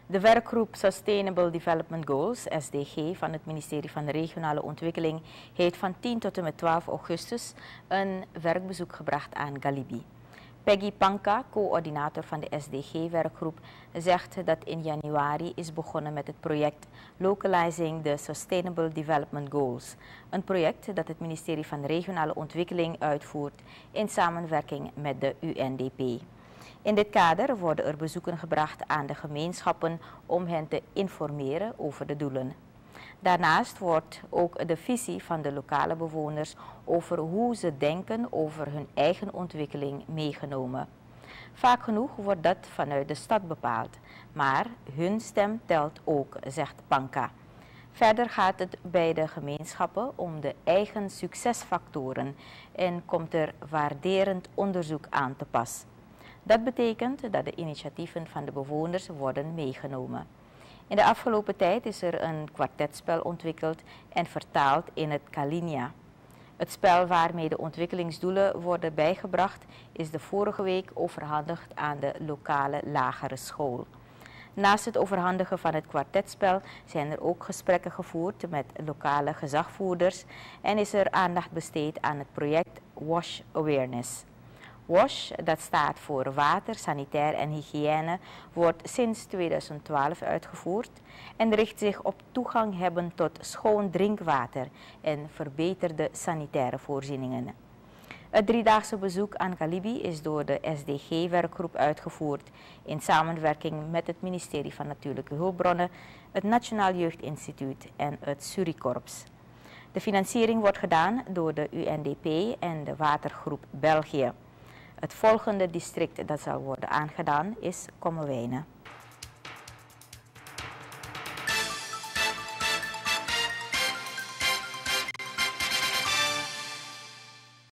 De werkgroep Sustainable Development Goals, SDG, van het ministerie van Regionale Ontwikkeling heeft van 10 tot en met 12 augustus een werkbezoek gebracht aan Galibi. Peggy Panka, coördinator van de SDG-werkgroep, zegt dat in januari is begonnen met het project Localizing the Sustainable Development Goals. Een project dat het ministerie van Regionale Ontwikkeling uitvoert in samenwerking met de UNDP. In dit kader worden er bezoeken gebracht aan de gemeenschappen om hen te informeren over de doelen. Daarnaast wordt ook de visie van de lokale bewoners over hoe ze denken over hun eigen ontwikkeling meegenomen. Vaak genoeg wordt dat vanuit de stad bepaald, maar hun stem telt ook, zegt Panka. Verder gaat het bij de gemeenschappen om de eigen succesfactoren en komt er waarderend onderzoek aan te pas. Dat betekent dat de initiatieven van de bewoners worden meegenomen. In de afgelopen tijd is er een kwartetspel ontwikkeld en vertaald in het Kalinia. Het spel waarmee de ontwikkelingsdoelen worden bijgebracht is de vorige week overhandigd aan de lokale lagere school. Naast het overhandigen van het kwartetspel zijn er ook gesprekken gevoerd met lokale gezagvoerders en is er aandacht besteed aan het project WASH Awareness. WASH, dat staat voor water, sanitair en hygiëne, wordt sinds 2012 uitgevoerd en richt zich op toegang hebben tot schoon drinkwater en verbeterde sanitaire voorzieningen. Het driedaagse bezoek aan Galibi is door de SDG-werkgroep uitgevoerd in samenwerking met het ministerie van Natuurlijke Hulpbronnen, het Nationaal Jeugdinstituut en het Surikorps. De financiering wordt gedaan door de UNDP en de Watergroep België. Het volgende district dat zal worden aangedaan is Kommerwijnen.